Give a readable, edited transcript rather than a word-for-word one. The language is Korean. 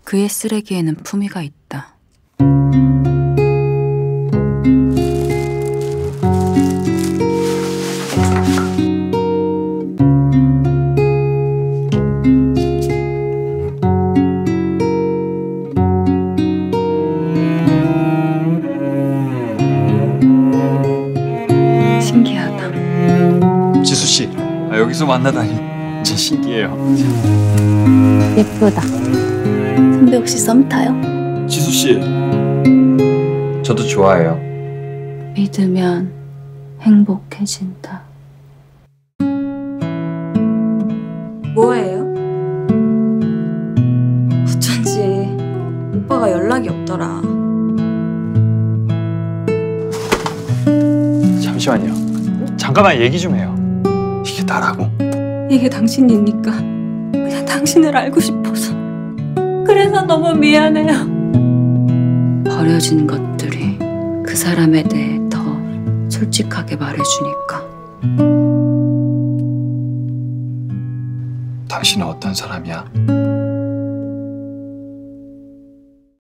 그의 쓰레기에는 품위가 있다. 신기하다. 지수 씨, 여기서 만나다니 진짜 신기해요. 예쁘다. 선배 혹시 썸 타요? 지수 씨, 저도 좋아해요. 믿으면 행복해진다. 뭐예요? 어쩐지 오빠가 연락이 없더라. 잠시만요. 잠깐만 얘기 좀 해요. 이게 나라고? 이게 당신이니까 그냥 당신을 알고 싶어서. 그래서 너무 미안해요. 버려진 것들이 그 사람에 대해 더 솔직하게 말해주니까. 당신은 어떤 사람이야?